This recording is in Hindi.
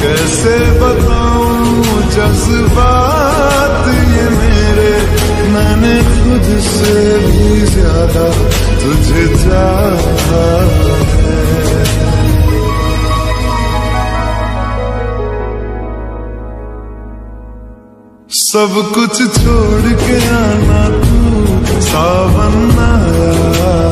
कैसे बताऊं जज्बात ये मेरे, मैंने खुद से भी ज्यादा तुझे चाहा है। सब कुछ छोड़ के आना तू, सावन आया